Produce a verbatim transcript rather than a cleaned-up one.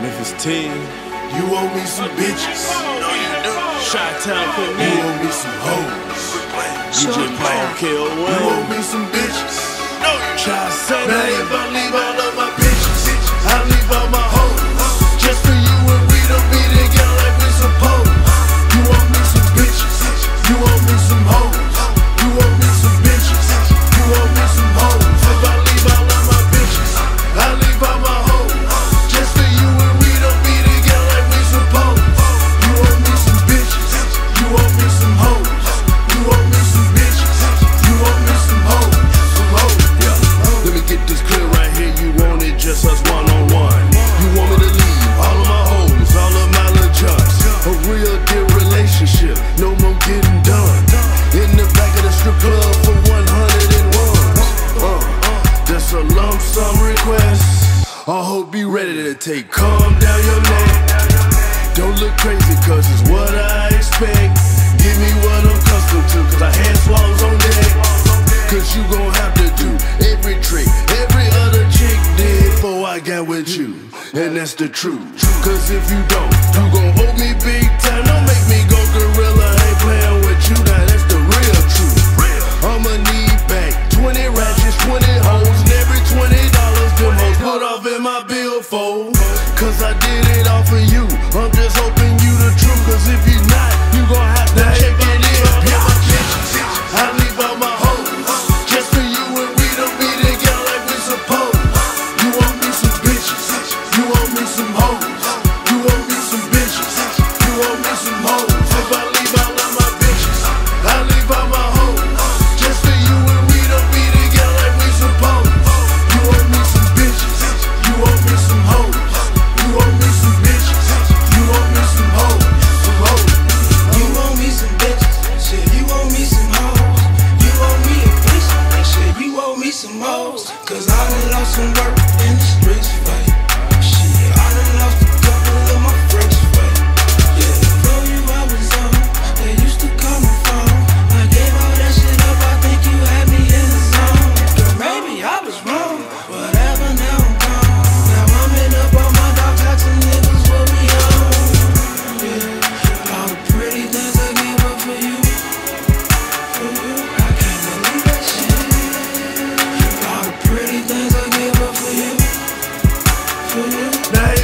Memphis ten. You owe me some bitches. No, you do. Chi-Town You Connect. owe me some hoes. D J Paul K O You one. owe me some bitches. No, you Try to say Now that. if I leave all of my bitches, I leave all my hoes. Just for you and we don't be together like we supposed. You owe me some bitches. You owe me some hoes. You owe me some bitches. You owe me some hoes. If I leave all of my bitches, I leave all my hoes. Just for you and we don't be together like we supposed. You owe me some bitches. You owe me some hoes. You owe me some bitches. You owe me some hoes. Some hoes. Yeah. Let me get this clear right here. You want it just us one on one. You want me to leave all of my hoes, all of my little jumps. A real deal relationship, no more getting done. In the back of the strip club for one hundred and one. Uh, that's a lump sum request. I hope you ready to take. Calm down your neck. Don't look crazy, cause it's what I expect. Give me what I'm accustomed to, cause I had swallows on deck. Cause you gon' have to do every trick every other chick did before I got with you. And that's the truth. Cause if you don't, you gon' owe me big time. Don't make me go gorilla. I ain't playing with you, now that's the real truth. I'ma need back twenty ratchets, twenty hoes, and every twenty dollars them hoes put off in my billfold. Cause I did it all for you. I'm just hoping you the truth. Cause if you not, you gon' have to check it in. I leave all my hoes. Just for you and we don't be together like we supposed. You owe me some bitches. You owe me some hoes. You owe me some bitches. You owe me some hoes. If I leave all of my bitches, I leave all my hoes. Just for you and we don't be together like we supposed. You owe me some bitches. You owe me some hoes. You owe me some bitches. You owe me some hoes. Some hoes. You owe me some bitches, shit, you owe me some hoes. You owe me a bitch, shit, you owe me some hoes. Cause I done lost some work in the streets fight. Shit, I done lost a couple of my friends fight. Yeah, for you I was on, they used to call my phone. I gave all that shit up, I think you had me in the zone. Girl, maybe I was wrong, whatever, now I'm gone. Now I'm in up on my dog, taxing niggas what we own. Yeah, all the pretty things I gave up for you. For you, I can't believe that shit. All the pretty things I gave up for you. For you. Now